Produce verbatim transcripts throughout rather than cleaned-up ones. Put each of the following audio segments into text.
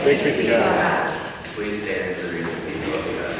Thanks be to God. Please stand to read the people of God.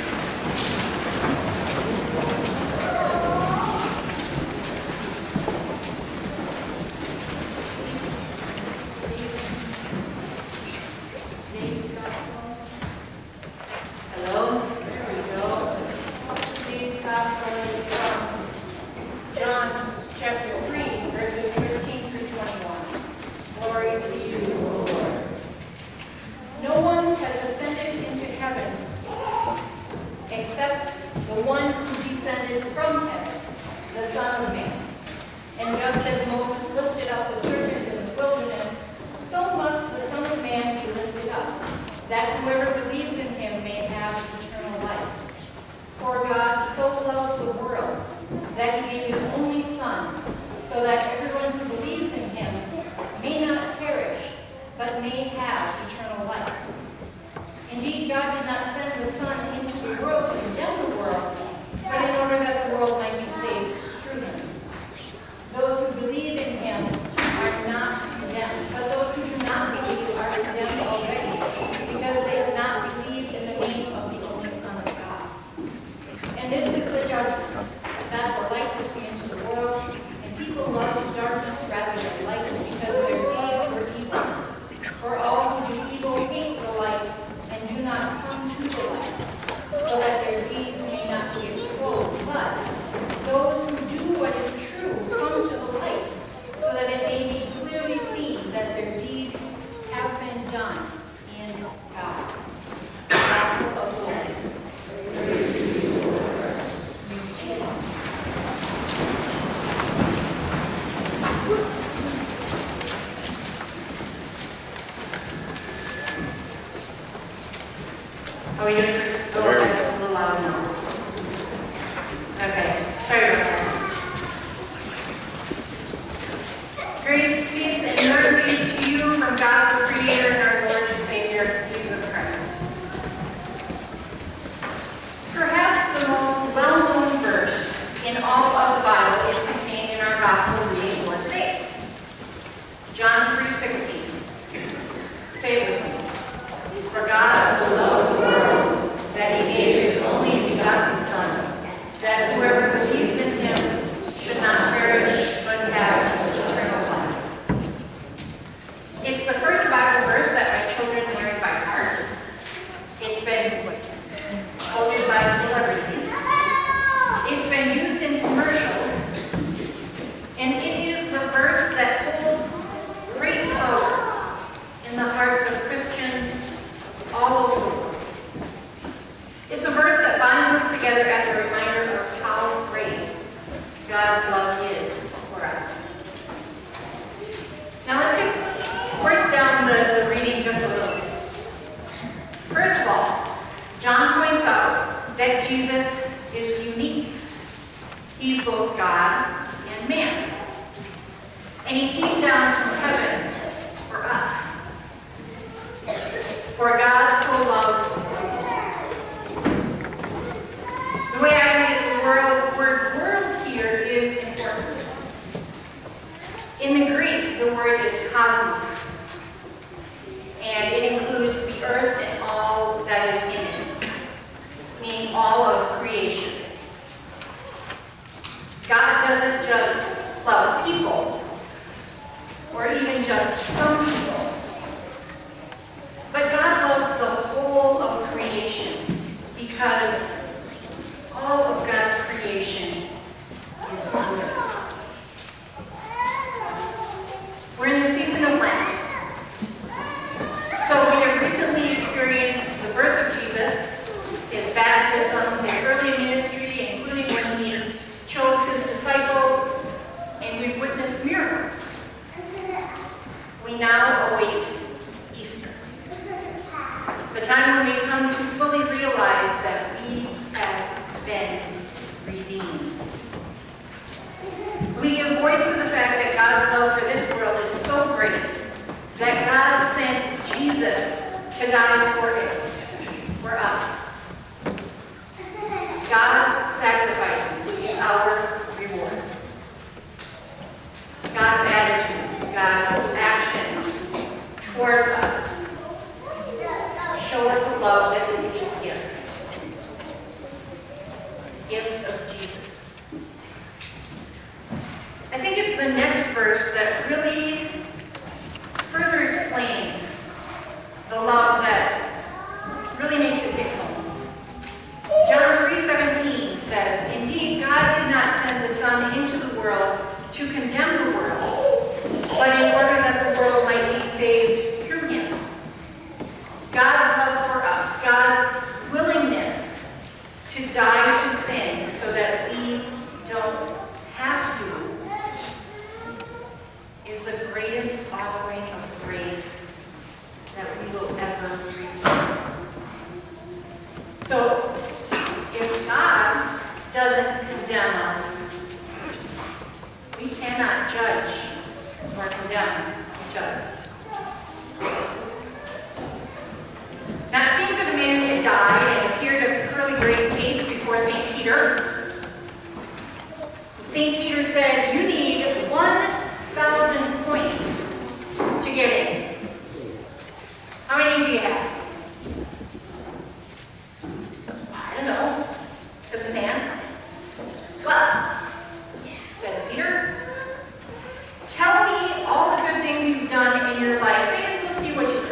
Hello? There we go. Today's gospel is from John chapter three, verses thirteen through twenty-one. Glory to you, O Lord. No one has ascended into heaven except the one who descended from heaven, the Son of Man. And just as Moses lifted up the serpent in the wilderness, so must the Son of Man be lifted up, that whoever believes in him may have eternal life. For God so loved the world that he gave his only Son, so that everyone who believes in him may not perish, but may have eternal life. Indeed, God did not send the Son into the world to condemn the world, but in order that the world might be saved through him. Those who believe in him are not condemned, but those who do not believe are condemned already, because they have not believed in the name of the only Son of God. And this is the judgment, that the light was came into the world, and people loved darkness rather than light, because their deeds were evil. For all who do evil hate the light, and do not come to the light, so that their deeds may not be exposed. But those who do what is true come to the light, so that it may be clearly seen that their deeds have been done in God. The Gospel of the Lord. Praise to you, Lord Christ. How are we doing? Oh, that's a little loud now. Okay, sorry about that. Grace, peace, and mercy to you from God the Creator and our Lord and Savior, Jesus Christ. Perhaps the most well-known verse in all of the Bible is contained in our Gospel reading for today. John three sixteen. Say it with me. For God so loved the world that he gave his only begotten Son, that whoever believes in him should not perish, but have eternal life. It's the first Bible verse that my children learn by heart. It's been quoted by celebrities. It's been used in commercials. And it is the verse that holds great power in the hearts of Christians all over the world. It's a verse that binds us together as a reminder of how great God's love is for us. Now let's just break down the, the reading just a little bit. First of all, John points out that Jesus is unique. He's both God and man. And he came down from heaven for us. For God so loved the world. The way I read it, the word, word world here is important. In the Greek, the word is cosmos. And it includes the earth and all that is in it, meaning all of creation. God doesn't just love people, or even just some people. But God loves the whole of creation, because all of God's creation is good. We're in the season of Lent. So we have recently experienced the birth of Jesus, his baptism, his early ministry, including when he chose his disciples, and we've witnessed miracles. We now await Easter, the time when we come to fully realize that we have been redeemed. We give voice to the fact that God's love for this world is so great that God sent Jesus to die for it, for us. God's sacrifice is our reward. God's attitude, God's actions towards us is the next verse that really further explains the love that really makes it hit home. John three seventeen says, "Indeed, God did not send the Son into the world to condemn the world, but in order that the world might be saved through him." God's love for us, God's willingness to die to sin so that we don't have to, is the greatest offering of grace that we will ever receive. So, if God doesn't condemn us, we cannot judge or condemn each other. Now, it seems that a man had died and appeared at a pearly great gates before Saint Peter. Saint Peter said, "You need one thousand points to get in." How many do you have? I don't know, said the man. "Well," said Peter, "tell me all the good things you've done in your life, and we'll see what you learn."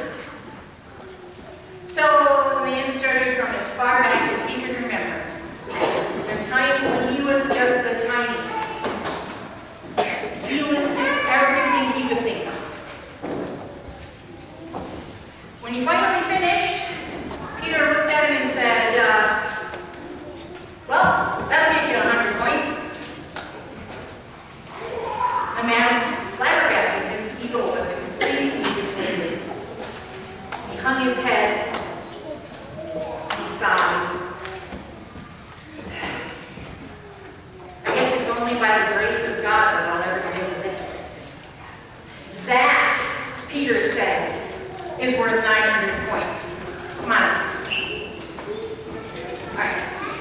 So the man started from as far back as he could remember. The time when he was just the tiniest. He listed everything he could think of. When he finally finished, Peter looked at him and said, uh, "Well, that'll get you one hundred points." The man was flabbergasted. His ego was completely deflated. He hung his head. He sighed. "I guess it's only by the grace of God that I'll ever get into this place." That, Peter said, is worth nine hundred points. Come on. All right.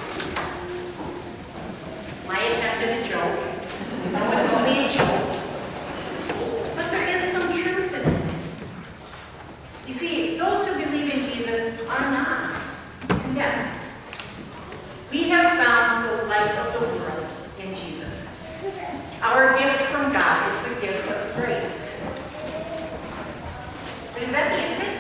My attempt at a joke. No, it's only a joke. But there is some truth in it. You see, those who believe in Jesus are not condemned. We have found the light of the world in Jesus. Our gift from God is the gift of grace. But is that the end of it?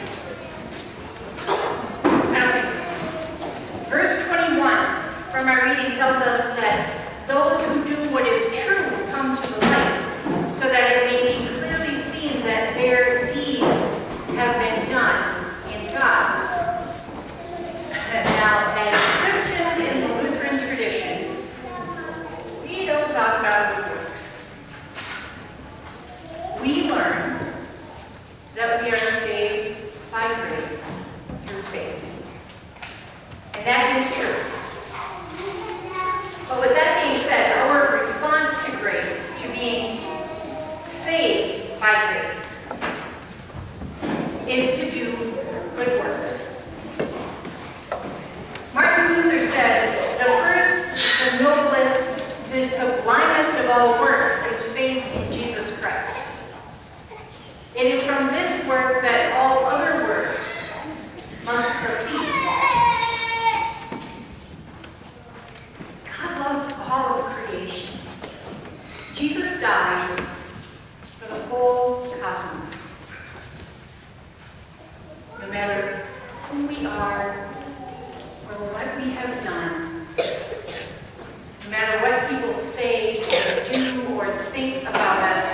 I don't think so. Verse twenty-one from our reading tells us that those who do what is true come to the light, so that it may be clearly seen that their deeds have been done in God. Now, as Christians in the Lutheran tradition, we don't talk about good works. We learn that we are saved by grace through faith. And that is true. But with that being said, our response to grace, to being saved by grace, is to do good works. Martin Luther said, "The first, the noblest, the sublimest of all works is faith in Jesus Christ. It is from this work that all other works must proceed." God loves all of creation. Jesus died for the whole cosmos. No matter who we are or what we have done, no matter what people say or do or think about us,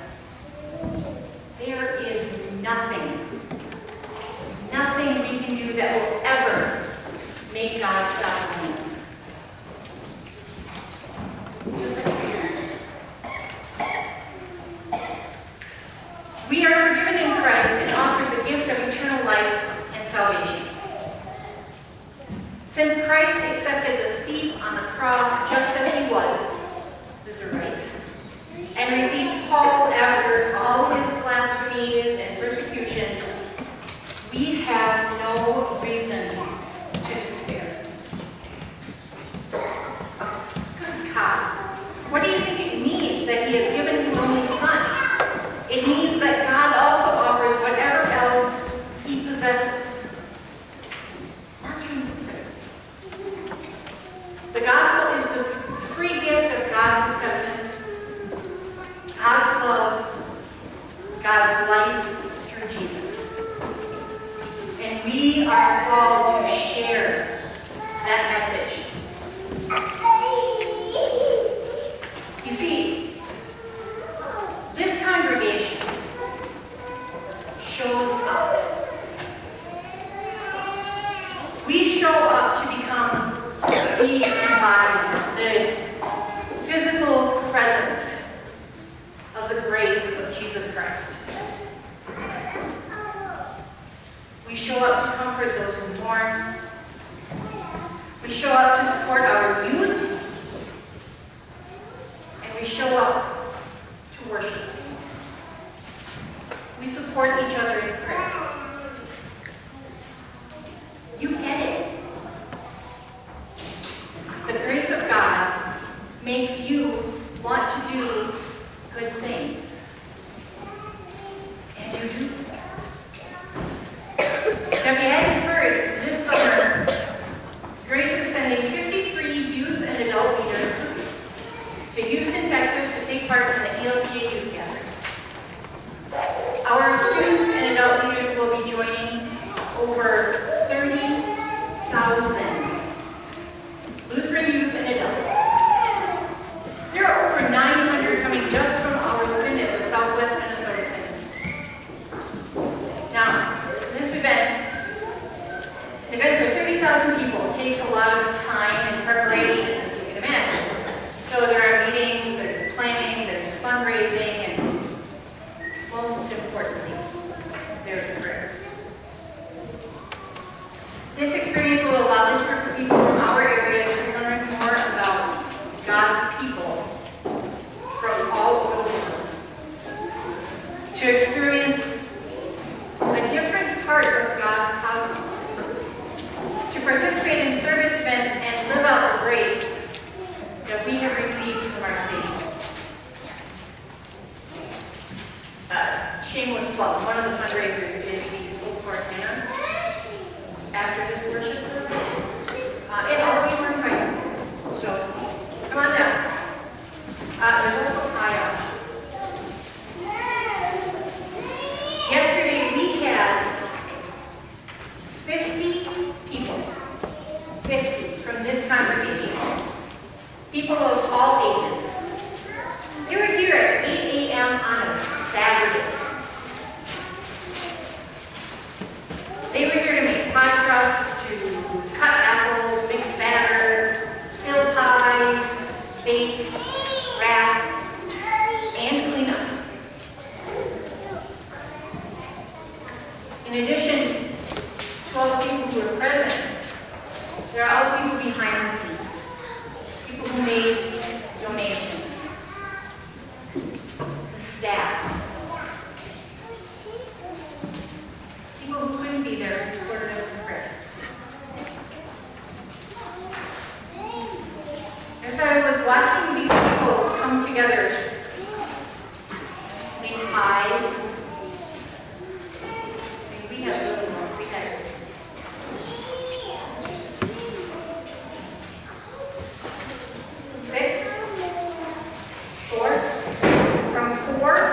there is nothing, nothing we can do that will ever make God stop loving us. Just like we are. We are forgiven in Christ and offered the gift of eternal life and salvation. Since Christ accepted the thief on the cross just as he was, Luther writes, and received Paul after all his blasphemies and persecutions, we have no reason to despair. Good God. What do you think it means that he has given his only Son? It means that God also offers whatever else he possesses. That's from Luther. The gospel is the God's life through Jesus. And we are called to share that message. You see, this congregation shows up. We show up to become the embodiment, the physical presence of the grace of Jesus Christ. We show up to comfort those who mourn. We show up to support our youth. And we show up to worship. We support each other in prayer. You get it. The grace of God makes you want to do good things. And you do. Now, if you hadn't heard, this summer, Grace is sending fifty-three youth and adult leaders to Houston, Texas to take part in the E L C A Youth Gathering. Our students and adult leaders will be joining over thirty thousand Lutheran youth and adults. There are over nine hundred coming just from our synod, the Southwest Minnesota Synod. Now, this event, events of thirty thousand people, takes a lot of time and preparation, as you can imagine. So there are meetings, there's planning, there's fundraising, and most importantly, there's prayer. This experience will allow this group of people from our area to learn more about God's people from all over the world, to experience a different part of God's cosmos, to participate in service events and live out the grace that we have received from our Savior. Uh, shameless plug, one of the fundraisers is the full court dinner after this worship service. Uh, and all of you are invited. So, come on down. Uh, there's also tie out. Yesterday we had fifty people, fifty from this congregation, people of all ages. They were here at eight A M on a Saturday. They were here to make pie crusts, to cut apples, mix batter, fill pies, bake, wrap, and clean up. In addition to all the people who were present, there are other people behind the scenes, people who made donations, the staff, people who couldn't be there to support us in prayer. As I was watching these people come together to make pies, and we had little ones, we had six, four, from four